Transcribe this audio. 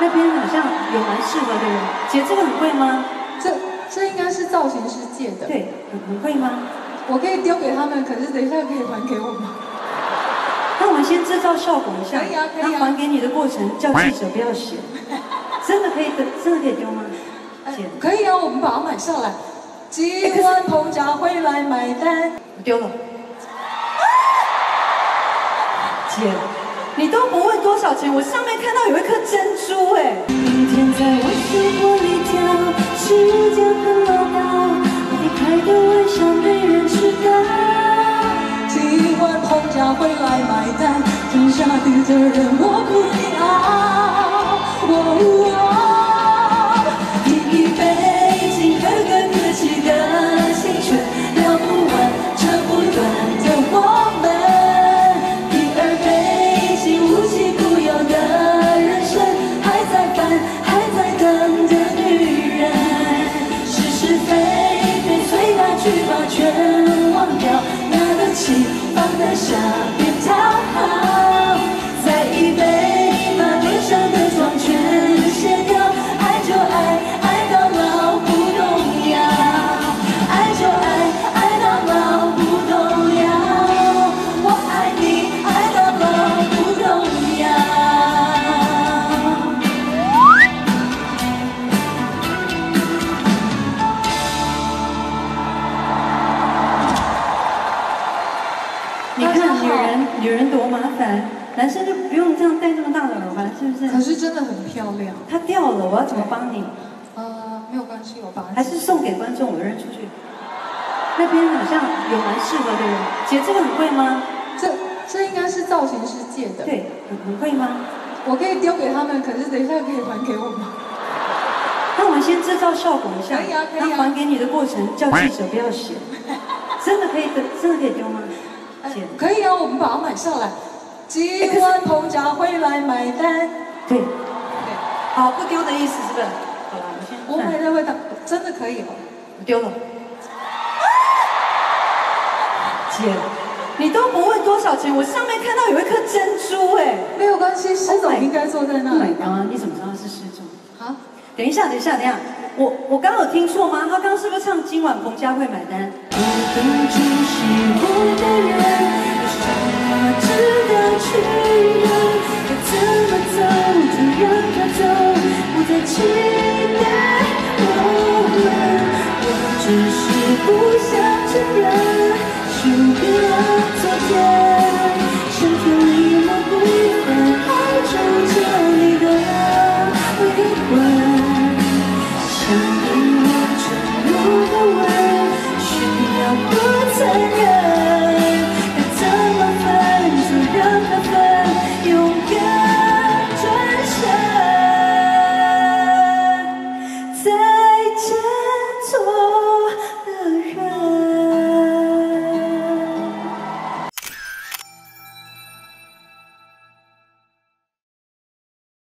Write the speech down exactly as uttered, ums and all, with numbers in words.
那边好像有蛮适合的人。姐，这个很贵吗？ 这这应该是造型师借的。 对，很很贵吗？ 我可以丢给他们，可是等一下可以还给我吗？ 那我们先制造效果一下， 可以啊，可以啊。 那还给你的过程叫记者不要写，真的可以的，真的可以丢吗？姐， 可以啊，我们把它买下来。今晚彭佳慧来买单。 我丢了。姐，你都不问多少钱，我上面看到有一颗珍珠哎。明天在我生活里跳，时间很老道，你开的玩笑没人知道。 今晚彭佳慧来买单，剩下的责任我不要。我第一杯敬喝个客气的青春，聊不完扯不断的我们。第二杯敬无奇不有的人生，还在烦还在等的女人，是是非非随他去吧，全忘掉，拿得起放得下别讨好，再一杯把脸上的妆全卸掉，爱就爱爱到老不动摇，爱就爱爱到老不动摇，我爱你爱到老不动摇。 你看女人，女人多麻烦，男生就不用这样戴这么大的耳环，是不是？ 可是真的很漂亮。 它掉了，我要怎么帮你？ 呃，没有关系，我把它还是送给观众，我扔出去。那边好像有蛮适合的人。姐，这个很贵吗？ 这这应该是造型师借的。 对，很很贵吗？ 我可以丢给他们，可是等一下可以还给我吗？ 那我们先制造效果一下， 可以啊，可以啊。 那还给你的过程叫记者不要写，真的可以的，真的可以丢吗？姐， 可以啊，我们把它买下来。今晚彭佳慧来买单。 对，好，不丢的意思是不是？好了，我先。 我买的会的，真的可以哦。 我丢了。姐，你都不问多少钱，我上面看到有一颗珍珠哎。 没有关系，施总应该坐在那里。 啊，你怎么知道是施总？ 啊？ 等一下，等一下，等一下，我我刚刚有听错吗？他刚刚是不是唱今晚彭佳慧买单？我的只是我的人，有什么值得去忍？该怎么走就让它走，不再期待我们。我只是不想承认，输给了昨天，身体里某部分还住着你的灵魂。想给我沉入的吻，需要多残忍？该怎么分就让它分，勇敢转身，再振作。